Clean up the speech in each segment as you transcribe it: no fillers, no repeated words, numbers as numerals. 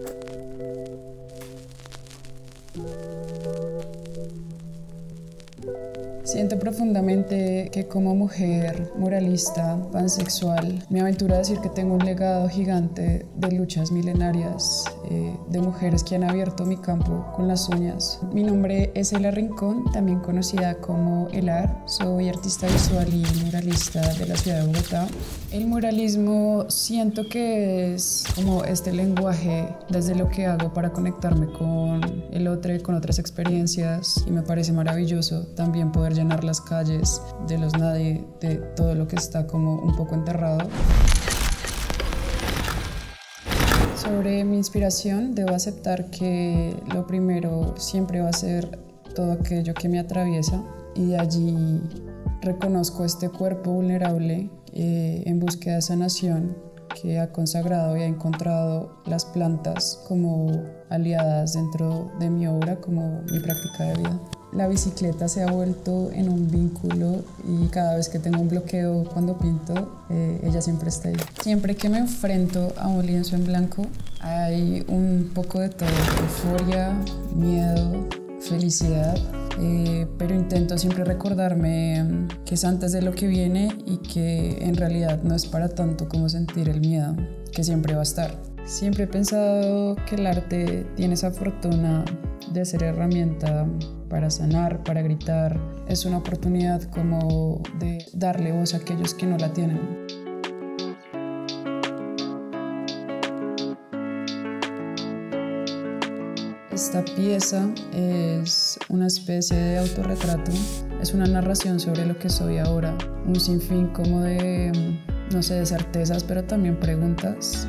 Siento profundamente que como mujer muralista, pansexual, me aventuro a decir que tengo un legado gigante de luchas milenarias, de mujeres que han abierto mi campo con las uñas. Mi nombre es Ela Rincón, también conocida como Elar. Soy artista visual y muralista de la ciudad de Bogotá. El muralismo siento que es como este lenguaje desde lo que hago para conectarme con el otro, con otras experiencias, y me parece maravilloso también poder llenar las calles de los nadie, de todo lo que está como un poco enterrado. Sobre mi inspiración, debo aceptar que lo primero siempre va a ser todo aquello que me atraviesa, y de allí reconozco este cuerpo vulnerable en búsqueda de sanación que ha consagrado y ha encontrado las plantas como aliadas dentro de mi obra, como mi práctica de vida. La bicicleta se ha vuelto en un vínculo, y cada vez que tengo un bloqueo cuando pinto, ella siempre está ahí. Siempre que me enfrento a un lienzo en blanco, hay un poco de todo: euforia, miedo, felicidad, pero intento siempre recordarme que es antes de lo que viene y que en realidad no es para tanto como sentir el miedo, que siempre va a estar. Siempre he pensado que el arte tiene esa fortuna de ser herramienta para sanar, para gritar. Es una oportunidad como de darle voz a aquellos que no la tienen. Esta pieza es una especie de autorretrato, es una narración sobre lo que soy ahora, un sinfín como de, no sé, de certezas, pero también preguntas.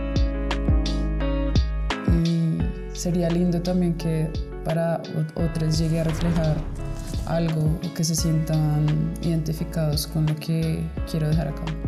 Y sería lindo también que para otros llegue a reflejar algo, o que se sientan identificados con lo que quiero dejar acá.